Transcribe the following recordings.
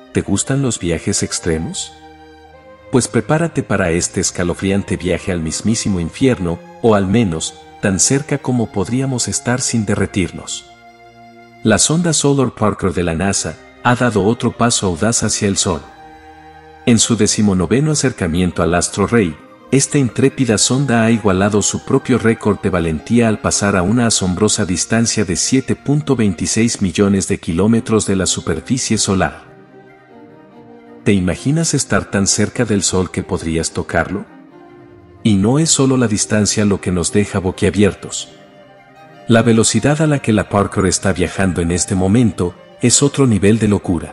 ¿Te gustan los viajes extremos? Pues prepárate para este escalofriante viaje al mismísimo infierno, o al menos, tan cerca como podríamos estar sin derretirnos. La sonda Solar Parker de la NASA ha dado otro paso audaz hacia el Sol. En su 19º acercamiento al astro rey, esta intrépida sonda ha igualado su propio récord de valentía al pasar a una asombrosa distancia de 7.26 millones de kilómetros de la superficie solar. ¿Te imaginas estar tan cerca del Sol que podrías tocarlo? Y no es solo la distancia lo que nos deja boquiabiertos. La velocidad a la que la Parker está viajando en este momento es otro nivel de locura.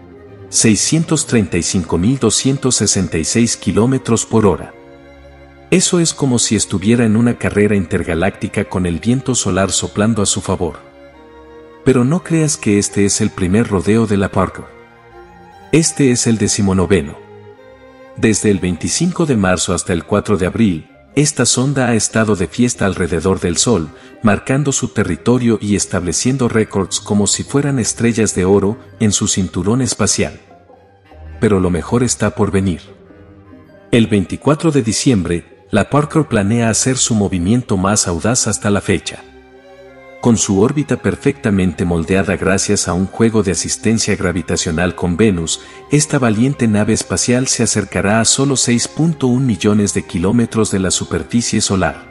635.266 kilómetros por hora. Eso es como si estuviera en una carrera intergaláctica con el viento solar soplando a su favor. Pero no creas que este es el primer rodeo de la Parker. Este es el 19º. Desde el 25 de marzo hasta el 4 de abril, esta sonda ha estado de fiesta alrededor del Sol, marcando su territorio y estableciendo récords como si fueran estrellas de oro en su cinturón espacial. Pero lo mejor está por venir. El 24 de diciembre, la Parker planea hacer su movimiento más audaz hasta la fecha. Con su órbita perfectamente moldeada gracias a un juego de asistencia gravitacional con Venus, esta valiente nave espacial se acercará a solo 6.1 millones de kilómetros de la superficie solar.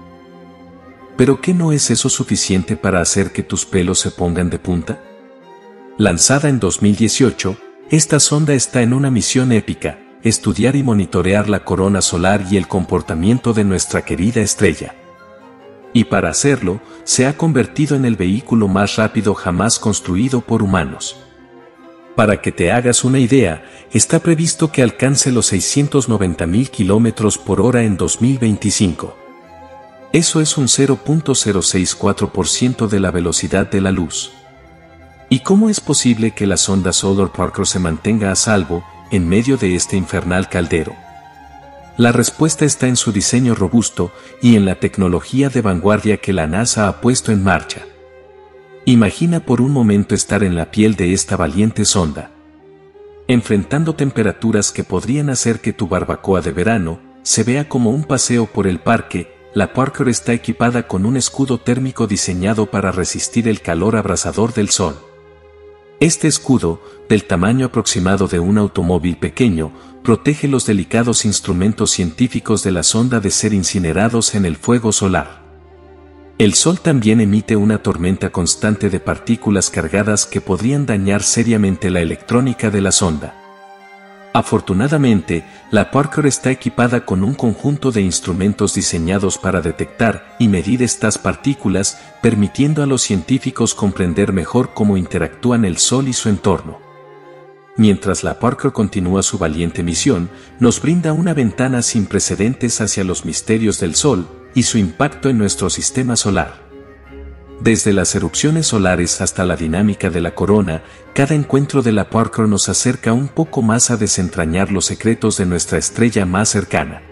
¿Pero qué no es eso suficiente para hacer que tus pelos se pongan de punta? Lanzada en 2018, esta sonda está en una misión épica: estudiar y monitorear la corona solar y el comportamiento de nuestra querida estrella. Y para hacerlo, se ha convertido en el vehículo más rápido jamás construido por humanos. Para que te hagas una idea, está previsto que alcance los 690.000 kilómetros por hora en 2025. Eso es un 0.064% de la velocidad de la luz. ¿Y cómo es posible que la sonda Solar Parker se mantenga a salvo en medio de este infernal caldero? La respuesta está en su diseño robusto y en la tecnología de vanguardia que la NASA ha puesto en marcha. Imagina por un momento estar en la piel de esta valiente sonda. Enfrentando temperaturas que podrían hacer que tu barbacoa de verano se vea como un paseo por el parque, la Parker está equipada con un escudo térmico diseñado para resistir el calor abrasador del Sol. Este escudo, del tamaño aproximado de un automóvil pequeño, protege los delicados instrumentos científicos de la sonda de ser incinerados en el fuego solar. El Sol también emite una tormenta constante de partículas cargadas que podrían dañar seriamente la electrónica de la sonda. Afortunadamente, la Parker está equipada con un conjunto de instrumentos diseñados para detectar y medir estas partículas, permitiendo a los científicos comprender mejor cómo interactúan el Sol y su entorno. Mientras la Parker continúa su valiente misión, nos brinda una ventana sin precedentes hacia los misterios del Sol y su impacto en nuestro sistema solar. Desde las erupciones solares hasta la dinámica de la corona, cada encuentro de la Parker nos acerca un poco más a desentrañar los secretos de nuestra estrella más cercana.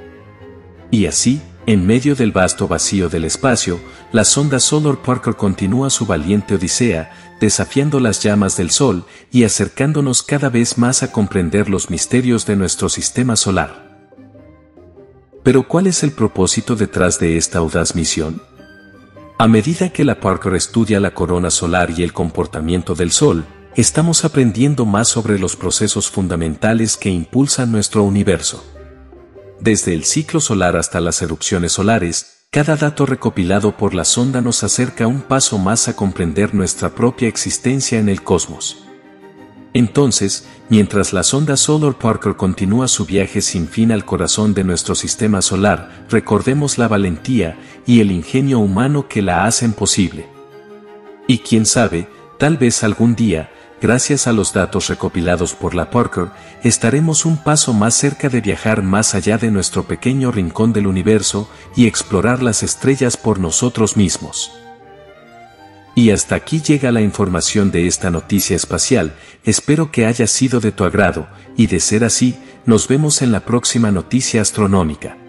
Y así, en medio del vasto vacío del espacio, la sonda Solar Parker continúa su valiente odisea, desafiando las llamas del Sol y acercándonos cada vez más a comprender los misterios de nuestro sistema solar. Pero ¿cuál es el propósito detrás de esta audaz misión? A medida que la Parker estudia la corona solar y el comportamiento del Sol, estamos aprendiendo más sobre los procesos fundamentales que impulsan nuestro universo. Desde el ciclo solar hasta las erupciones solares, cada dato recopilado por la sonda nos acerca un paso más a comprender nuestra propia existencia en el cosmos. Entonces, mientras la sonda Solar Parker continúa su viaje sin fin al corazón de nuestro sistema solar, recordemos la valentía y el ingenio humano que la hacen posible. Y quién sabe, tal vez algún día, gracias a los datos recopilados por la Parker, estaremos un paso más cerca de viajar más allá de nuestro pequeño rincón del universo y explorar las estrellas por nosotros mismos. Y hasta aquí llega la información de esta noticia espacial. Espero que haya sido de tu agrado, y de ser así, nos vemos en la próxima noticia astronómica.